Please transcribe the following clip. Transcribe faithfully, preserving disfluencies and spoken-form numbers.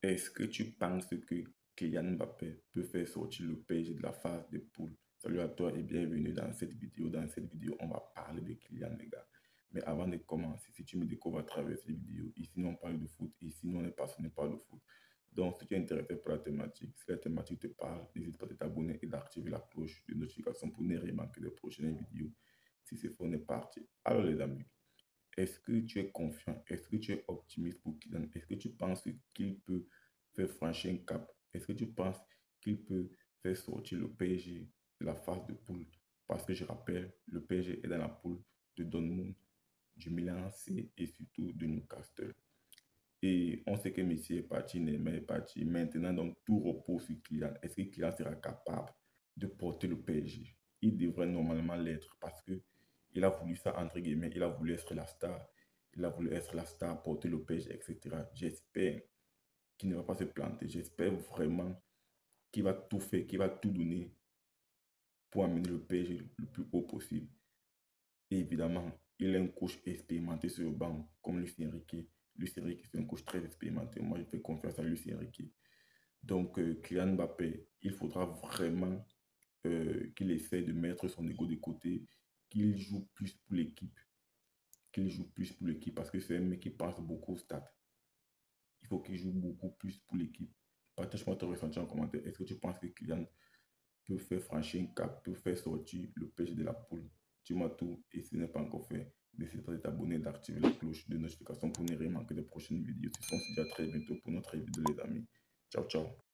Est-ce que tu penses que Kylian Mbappé peut faire sortir le P S G de la phase de poule? Salut à toi et bienvenue dans cette vidéo. Dans cette vidéo, on va parler de Kylian, les gars. Mais avant de commencer, si tu me découvres à travers cette vidéo, ici nous on parle de foot, ici nous on est passionné par le foot. Donc, si tu es intéressé par la thématique, si la thématique te parle, n'hésite pas à t'abonner et d'activer la cloche de notification pour ne rien manquer des prochaines vidéos. Si c'est fait, on est parti. Alors les amis, est-ce que tu es confiant? Est-ce que tu es optimiste pour Kylian? Est-ce que tu penses qu'il peut faire franchir un cap? Est-ce que tu penses qu'il peut faire sortir le P S G de la phase de poule? Parce que je rappelle, le P S G est dans la poule de Dortmund, du Milan A C et surtout de Newcastle. Et on sait que Messi est parti, Neymar est parti. Maintenant, donc, tout repose sur Kylian. Est-ce que Kylian sera capable de porter le P S G? Il devrait normalement l'être parce que il a voulu ça, entre guillemets. Il a voulu être la star. Il a voulu être la star, porter le P S G, et cetera. J'espère qu'il ne va pas se planter. J'espère vraiment qu'il va tout faire, qu'il va tout donner pour amener le P S G le plus haut possible. Et évidemment, il est un coach expérimenté sur le banc, comme Luis Enrique. Luis Enrique, c'est un coach très expérimenté. Moi, je fais confiance à Luis Enrique. Donc, euh, Kylian Mbappé, il faudra vraiment euh, qu'il essaie de mettre son ego de côté, qu'il joue plus pour l'équipe, qu'il joue plus pour l'équipe, parce que c'est un mec qui pense beaucoup au stade. Il faut qu'il joue beaucoup plus pour l'équipe. Partage-moi ton ressenti en commentaire. Est-ce que tu penses que Kylian peut faire franchir un cap, peut faire sortir le P S G de la poule? Dis-moi tout, et si ce n'est pas encore fait, n'hésite pas à t'abonner et d'activer la cloche de notification pour ne rien manquer des prochaines vidéos. On se dit à très bientôt pour notre vidéo les amis. Ciao, ciao.